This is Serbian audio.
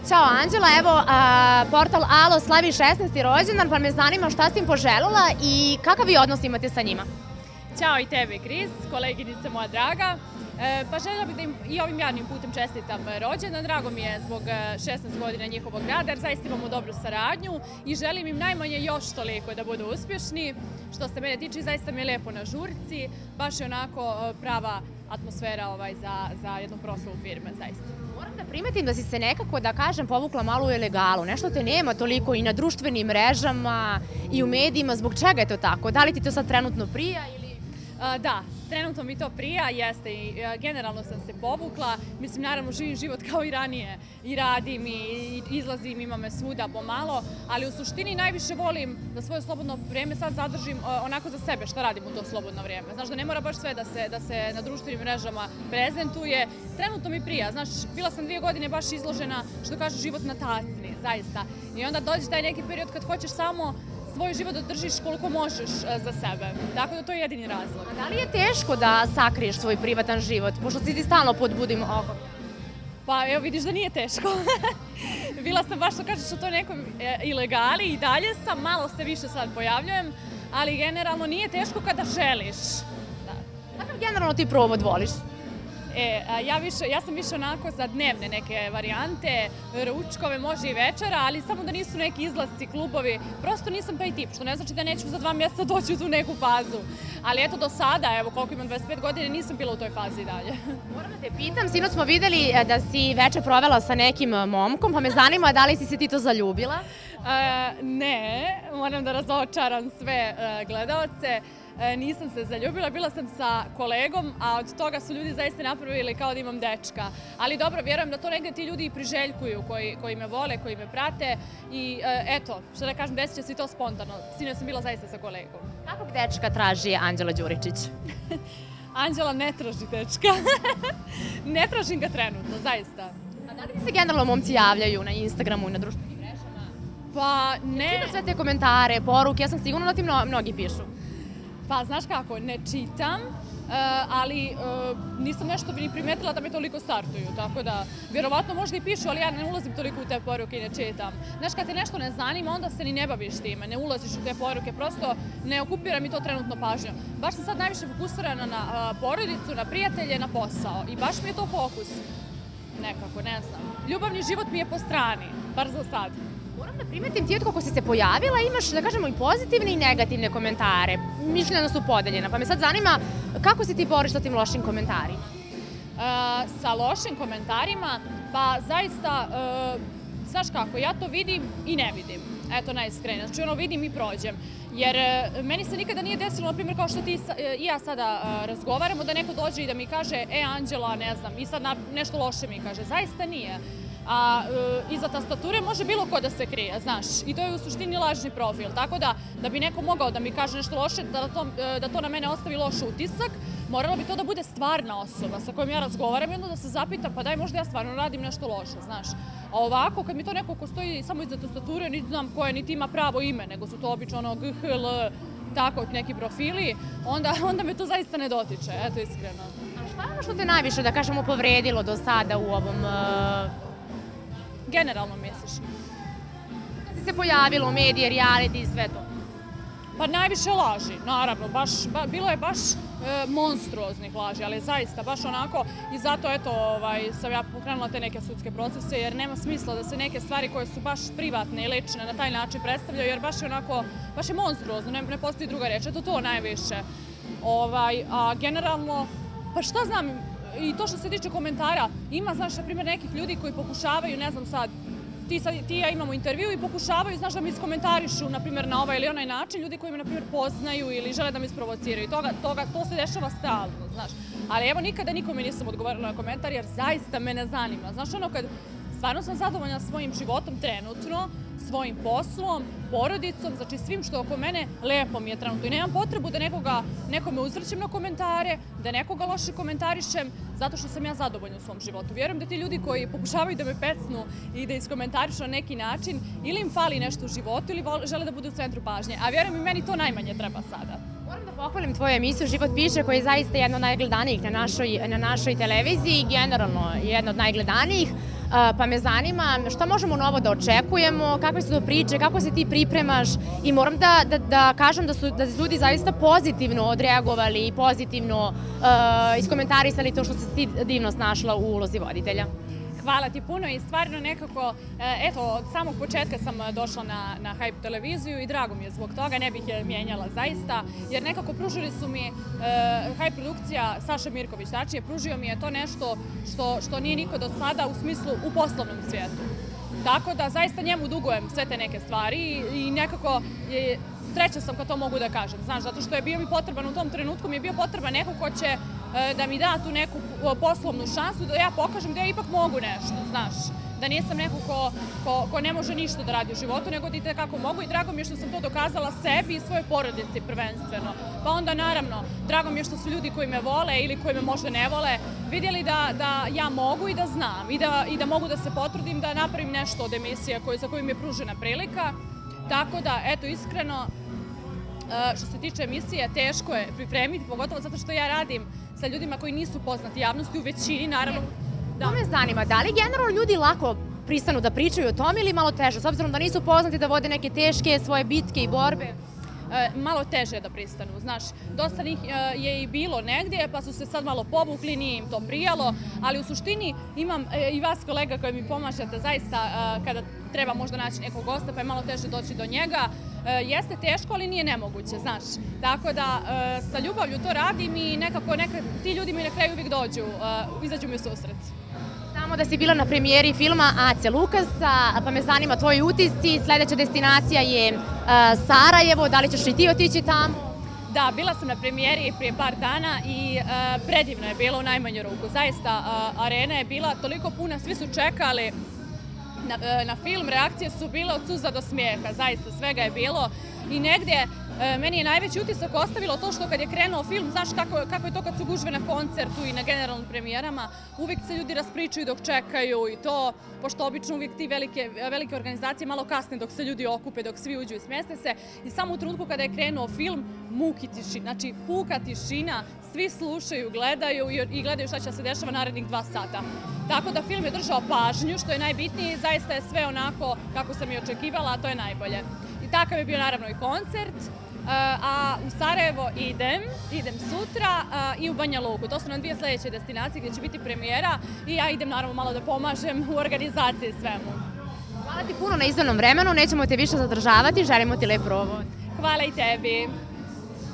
Ćao Anđela, evo portal Alo slavi 16. rođendan, pa me zanima šta si im poželjela i kakav vi odnos imate sa njima? Ćao i tebi, Kris, koleginica moja draga. Pa željela bih da im i ovim javnim putem čestitam rođendan. Drago mi je zbog 16 godina njihovog rada, jer zaista imamo dobru saradnju i želim im najmanje još toliko da budu uspješni. Što se mene tiče, zaista mi je lepo na žurci, baš je onako prava atmosfera za jednu proslavu firme, zaista. Moram da primetim da si se nekako, da kažem, povukla malo u ilegalu. Nešto te nema toliko i na društvenim mrežama i u medijima. Zbog čega je to tako? Da li ti to sad trenutno prija ili... Da, trenutno mi to prija, jeste i generalno sam se povukla. Mislim, naravno, živim život kao i ranije. I radim i izlazim, ima me svuda pomalo, ali u suštini najviše volim da svoje slobodno vrijeme sad zadržim onako za sebe šta radim u to slobodno vrijeme. Znaš, da ne mora baš sve da se na društvenim mrežama prezentuje. Trenutno mi prija, znaš, bila sam 2 godine baš izložena, što kaže, život na tacni, zaista. I onda dođe taj neki period kad hoćeš samo svoj život da držiš koliko možeš za sebe. Tako da to je jedini razlog. A da li je teško da sakriješ svoj privatan život, pošto si ti stalno pod budnim okom? Pa evo vidiš da nije teško. Bila sam baš, što kažeš, u toj nekoj ilegali i dalje sam, malo se više sad pojavljujem, ali generalno nije teško kada želiš. Kakav generalno ti provod voliš? Ja sam više onako za dnevne neke varijante, ručkove, može i večera, ali samo da nisu neki izlasci, klubovi. Prosto nisam taj tip, što ne znači da neću za 2 mjeseca doći u tu neku fazu. Ali eto do sada, evo koliko imam 25 godina, nisam bila u toj fazi dalje. Moram da te pitam, sinoć smo videli da si večer provela sa nekim momkom, pa me zanima da li si se ti to zaljubila? Ne, moram da razočaram sve gledaoce. Nisam se zaljubila, bila sam sa kolegom, a od toga su ljudi zaista napravili kao da imam dečka. Ali dobro, vjerujem da to negdje ti ljudi i priželjkuju koji me vole, koji me prate i eto, što da kažem, desit će se i to spontano. Sinoć sam bila zaista sa kolegom. Kakvog dečka traži Anđela Đuričić? Anđela ne traži dečka. Ne tražim ga trenutno, zaista. A da li ti se generalno momci javljaju na Instagramu, na društvenim mrežama? Pa ne. Čitam sve te komentare, poruke, ja sam sigurna da ti mnogi pišu. Pa, znaš kako, ne čitam, ali nisam nešto ni primetila da me toliko startuju, tako da vjerovatno možda i pišu, ali ja ne ulazim toliko u te poruke i ne čitam. Znaš, kad te nešto ne zanima, onda se ni ne baviš time, ne ulaziš u te poruke, prosto ne okupira mi to trenutno pažnju. Baš sam sad najviše fokusirana na porodicu, na prijatelje, na posao i baš mi je to fokus. Nekako, ne znam. Ljubavni život mi je po strani, bar za sad. Moram da primetim ti od kako si se pojavila, imaš, da kažemo, i pozitivne i negativne komentare. Mišljena su podeljena, pa me sad zanima kako si ti boriš sa tim lošim komentarima? Sa lošim komentarima, pa zaista, znaš kako, ja to vidim i ne vidim. Eto, najiskrenije. Znači, ono vidim i prođem. Jer meni se nikada nije desilo, na primjer, kao što ti i ja sada razgovaramo, da neko dođe i da mi kaže, Anđela, ne znam, i sad nešto loše mi kaže. Zaista nije. A iza tastature može bilo ko da se krije, znaš, i to je u suštini lažni profil, tako da bi neko mogao da mi kaže nešto loše, da to na mene ostavi loš utisak, moralo bi to da bude stvarna osoba sa kojom ja razgovaram i onda da se zapitam, pa daj, možda ja stvarno radim nešto loše, znaš. A ovako, kad mi to neko ko stoji samo iza tastature, niti znam ko je, niti ima pravo ime, nego su to obično ono GHL, tako neki profili, onda me to zaista ne dotiče, eto iskreno. A šta je ono što te najviše, da kažemo, povredilo do sada u ovom... Generalno misliš? Kad si se pojavila u medije, reality i sve to? Pa najviše laži, naravno, bilo je baš monstruoznih laži, ali zaista, baš onako, i zato, eto, sam ja pokrenula te neke sudske procese, jer nema smisla da se neke stvari koje su baš privatne i lične na taj način predstavljaju, jer baš je onako, baš je monstruozno, ne postoji druga reč, eto to najviše. A generalno, pa šta znam, i to što se tiče komentara, ima, znaš, na primjer, nekih ljudi koji pokušavaju, ne znam sad, ti i ja imamo intervju i pokušavaju, znaš, da mi iskomentarišu, na primjer, na ovaj ili onaj način, ljudi koji me, na primjer, poznaju ili žele da me isprovociraju. To se dešava stalno, znaš. Ali evo, nikada nikome nisam odgovorila na komentar, jer zaista me ne zanima. Znaš, ono, kad stvarno sam zadovoljna svojim životom trenutno, svojim poslom, porodicom, znači svim što oko mene, lepo mi je trenutno. I nemam potrebu da nekome uzvrćem na komentare, da nekoga loše komentarišem, zato što sam ja zadovoljna u svom životu. Vjerujem da ti ljudi koji pokušavaju da me pecnu i da iskomentarišu na neki način, ili im fali nešto u životu, ili žele da budu u centru pažnje. A vjerujem i meni to najmanje treba sada. Moram da pohvalim tvoju emisiju Život piše, koja je zaista jedna od najgledanijih na našoj televiziji, generalno jedna od najgledanijih. pa me zanima šta možemo novo da očekujemo, kakve su to priče, kako se ti pripremaš i moram da kažem da su ljudi zaista pozitivno odreagovali i pozitivno iskomentarisali to što si ti divno snašla u ulozi voditelja. Hvala ti puno i stvarno nekako, eto, od samog početka sam došla na Hype televiziju i drago mi je zbog toga, ne bih je mijenjala zaista, jer nekako pružili su mi, Hype produkcija, Saša Mirković, tačnije, pružio mi je to nešto što nije niko do sada u smislu u poslovnom svijetu. Tako da zaista njemu dugujem sve te neke stvari i nekako sreća sam kad to mogu da kažem, znaš, zato što je bio mi potreban u tom trenutku, mi je bio potreban neko ko će da mi da tu neku poslovnu šansu, da ja pokažem da ja ipak mogu nešto, znaš, da nisam neko ko ne može ništa da radi u životu, nego da i tekako mogu i drago mi je što sam to dokazala sebi i svojoj porodici prvenstveno. Pa onda naravno, drago mi je što su ljudi koji me vole ili koji me možda ne vole vidjeli da ja mogu i da znam i da mogu da se potrudim da napravim nešto od emisija za koju mi je pružena prilika. Tako da, eto, iskreno, što se tiče emisije, teško je pripremiti, pogotovo zato što ja radim sa ljudima koji nisu poznati javnosti, u većini, naravno. To me zanima, da li generalno ljudi lako pristanu da pričaju o tome ili malo teže, s obzirom da nisu poznati da vode neke teške svoje bitke i borbe? Malo teže da pristanu, znaš, dosta njih je i bilo negdje, pa su se sad malo povukli, nije im to prijalo, ali u suštini imam i vas kolega koji mi pomažete zaista kada treba možda naći nekog gosta, pa je malo teže doći do njega. Jeste teško, ali nije nemoguće, znaš. Tako da sa ljubavlju to radim i nekako ti ljudi mi na kraju uvijek izađu mi u susret. Znamo da si bila na premijeri filma Ace Lukasa, pa me zanima tvoji utisci. Sledeća destinacija je Sarajevo, da li ćeš i ti otići tamo? Da, bila sam na premijeri prije par dana i predivno je bilo u najmanju ruku. Zaista, arena je bila toliko puna, svi su čekali na film, reakcije su bile od suza do smijeha, zaista svega je bilo i negdje meni je najveći utisak ostavilo to što kad je krenuo film, znaš kako je to kad su gužve na koncertu i na generalnim premijerama, uvijek se ljudi raspričaju dok čekaju i to, pošto obično uvijek ti velike organizacije malo kasne dok se ljudi okupe, dok svi uđu i smjeste se i samo u trenutku kada je krenuo film, muki tišina, znači puka tišina, svi slušaju, gledaju i gledaju šta će se dešava narednih 2 sata. Tako da film je držao pažnju, što je najbitnije i zaista je sve onako kako sam i očekivala, a to je najbolje. I takav je bio naravno i koncert, a u Sarajevo idem sutra i u Banja Luku. To su nam 2 sljedeće destinacije gdje će biti premijera i ja idem naravno malo da pomažem u organizaciji svemu. Hvala ti puno na izdavnom vremenu, nećemo te više zadržavati, želimo ti lep provod. Hvala i tebi.